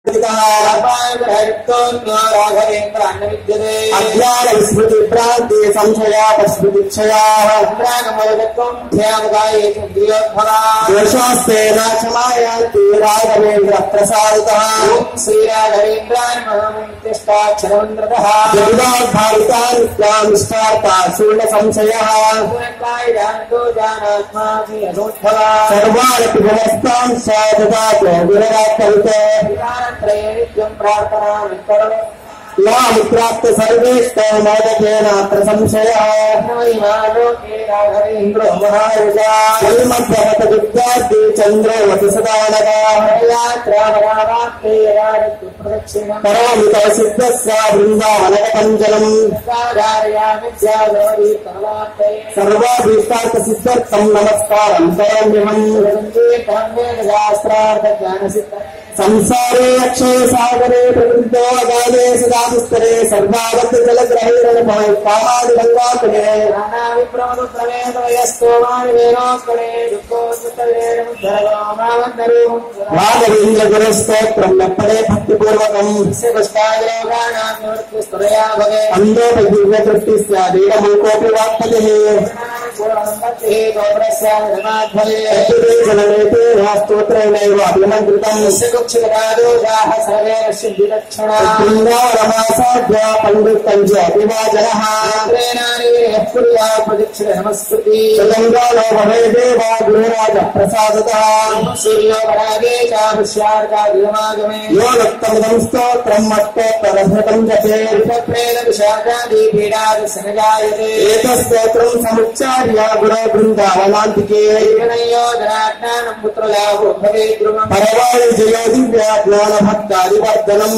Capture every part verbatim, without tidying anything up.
अज्ञान विस्मृति भ्रांति संशया स्मृतिक्षया दोषास्ते न क्षमायान्ति राघवेन्द्र प्रसादितः श्री राघवेन्द्रान्महमन्त्यष्टाक्षरमन्त्रतः जगदाद्भावितान्निष्ठार्था शून्य संशयः सर्वानपि गुणस्तां साधुदातो गुणरात्मविते प्रार्थना या मित्राप्त सर्वेष्ट मोदकेनात्र संशयः राघवेन्द्रो महायुजा श्रीमद्भगवत विद्यार्थी चन्द्रो वसु सदानगा परमित सिद्धस्य वृन्दावनकपञ्जलम् सर्वाभीष्टार्थ सिद्ध्यर्थं नमस्कारं करोम्यहम् संसारे अक्षय सागरे प्रवृद्धो अगाधे सदास्तरे सर्वागत जलग्रहेण कामादिलङ्घातने राघवेन्द्र गुरुस्तोत्रं नप्पडे भक्तिपूर्वकम् अन्धोपजीव्यदृष्टिस्यादेकमूकोऽपि वाक्पतिः जननेतेन स्तोत्रेणैव अभिमन्त्रितम् वृन्दावनमासाद्य पण्डितं च अभिवाचनः तेलङ्गानो भवेदेव गुरुराज प्रसादतः यो नक्तमिदं स्तोत्रं मत्तोत्तरभृतं जपेत् एतत् स्तोत्रं समुच्चार्य गुरो वृन्दावनान्तिके परवाणि जयो दिव्या ज्ञान भक्तादिवर्धनम्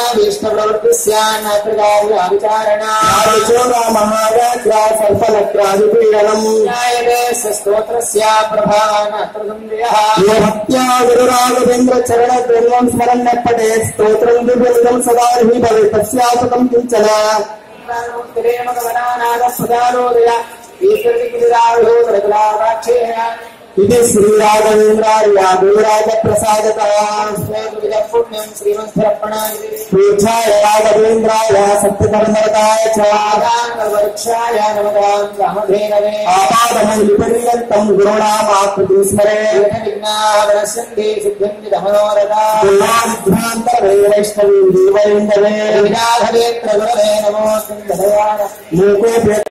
विचारणा महाराज्ञा सर्पनक्रादिपीडनम् स्तोत्रस्य यो भक्त्या गुरुराघवेन्द्र चरण प्रेमं स्मरन् पठे स्तोत्रं दिव्यं सदा हि भवेत् तस्यासुतं किञ्चन इति श्री राघवेन्द्रार्य गुरुराज प्रसादतः पुण्यं श्रीमन्त्रर्पणाय पूज्याय राघवेन्द्राय सत्यधर्मरताय च वृक्षाय नमः रामधेनवे आपादमौलिपर्यन्तं गुरुणामाकृतिं स्मरेत् विघ्नावनस्यन्ति सिद्ध्यन्ति धर्मनोरथा वैष्णवीं देवैन्दवे राघवेन्द्र गुरवे नमो